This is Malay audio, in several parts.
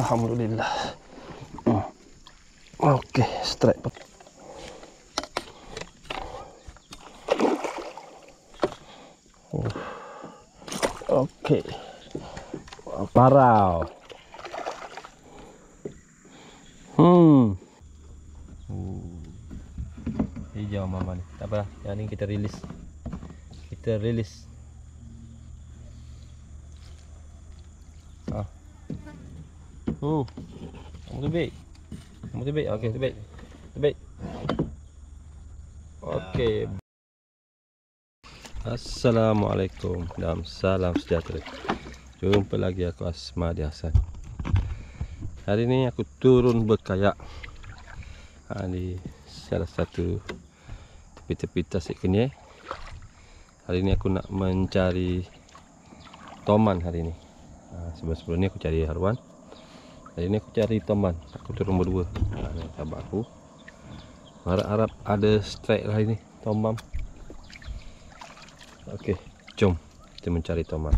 Alhamdulillah. Oke, strike. Oke. Parau. Hijau mama nih. Tak apa, yang ini kita rilis. Kamu tebik. Oke, tebik. Oke. Assalamualaikum dan salam sejahtera. Jumpa lagi aku Asmadi Hasan. Hari ini aku turun berkayak di salah satu tepi-tepi Tasik Kenyir. Hari ini aku nak mencari toman hari ini. Sebelum ini aku cari haruan. Hari ini aku cari toman. Aku turun berdua. Sahabat aku. Harap-harap ada strike lah ini toman. Oke, jom kita mencari toman.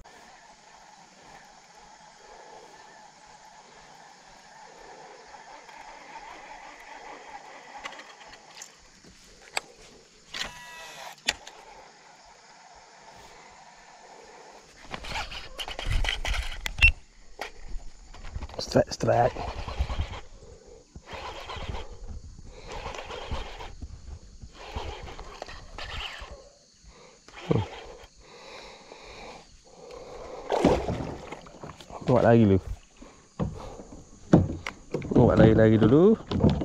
Strike. Buat lagi dulu. Buat lagi dulu.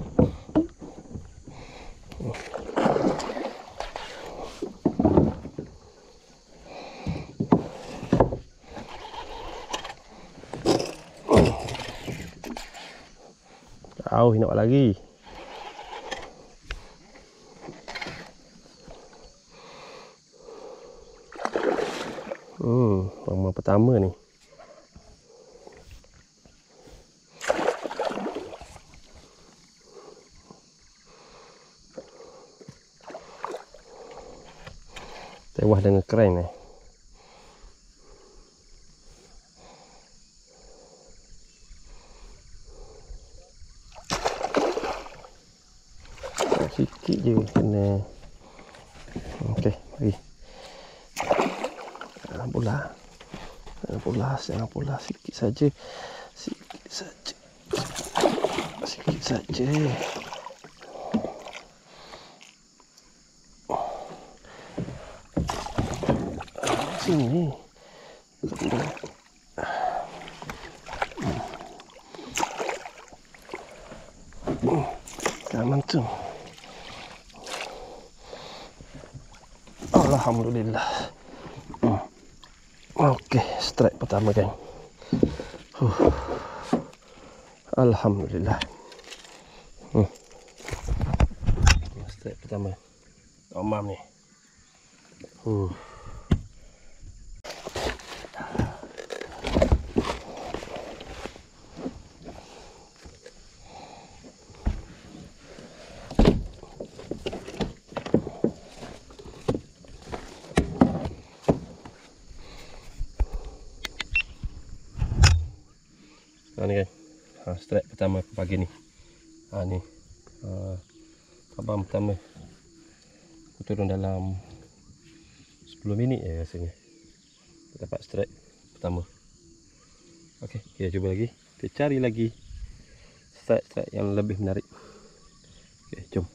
Nak buat lagi. Mama pertama ni. Tewah dengan keren ni. Sikit je kena. Okey, mari. Jangan pula sikit saja. Sini. Jangan tu. Alhamdulillah. Oke, strike pertama geng. Alhamdulillah. Strike pertama. Tomam ni. Ni kan. Strike pertama pagi ni. Ni. Abang pertama. Aku turun dalam 10 minit je rasanya. Dapat strike pertama. Okey, kita cuba lagi. Kita cari lagi strike yang lebih menarik. Okey, jom.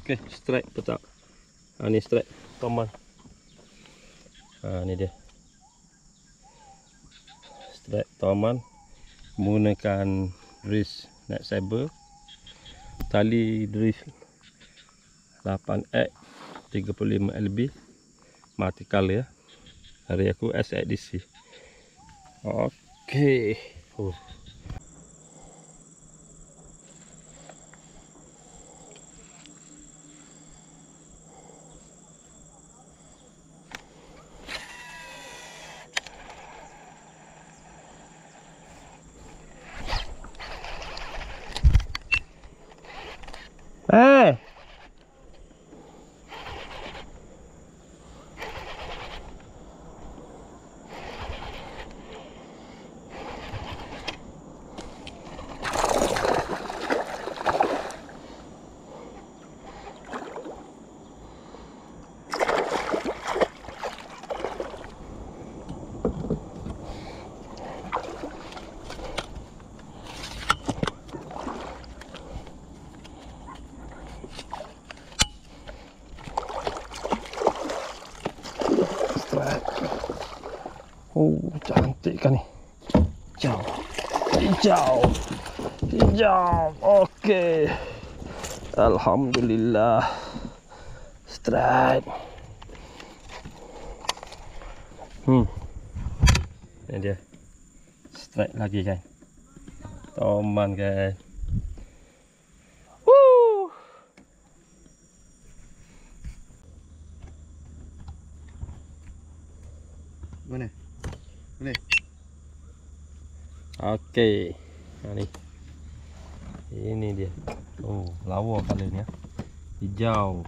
Okey, strike petak. Ni strike Toman. Ni dia. Strike Toman menggunakan Dris Net Saber. Tali Dris 8X 35 LB multicolor ya. Hari aku SXDC. Okey. Cantik kan ni. Hijau. Okey. Alhamdulillah. Strike. Ini dia. Strike lagi kan. Toman guys. Mana? Boleh. Okey. Ini dia. Lawa colornya. Hijau.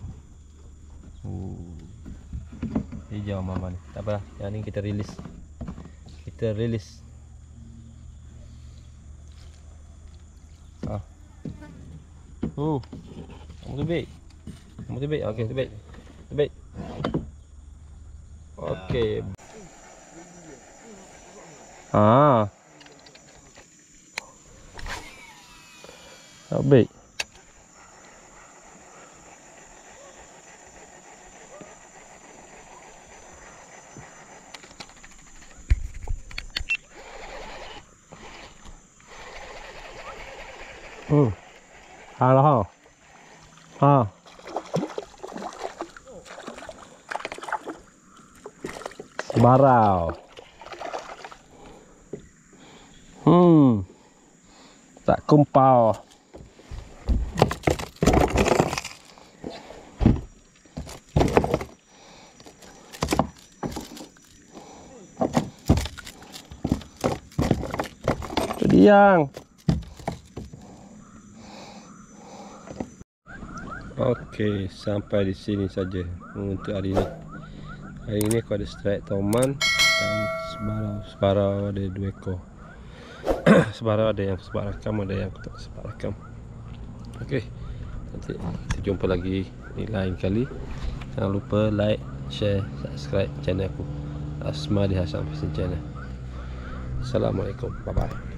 Hijau mama ni. Tak apa, yang ni kita rilis. Kamu tebik. Okey, tebik. Okey. Baik. Halo. Sebarau. Tak kumpau. Yang. Okey, sampai di sini saja untuk hari ini. Hari ini aku ada strike Toman dan sebarau ada 2 ekor. Sebarau ada yang sebar rakam, ada yang tak sebar rakam. Okey, nanti kita jumpa lagi di lain kali. Jangan lupa like, share, subscribe channel aku, Asmadi Hasan Fashion Channel. Assalamualaikum, bye bye.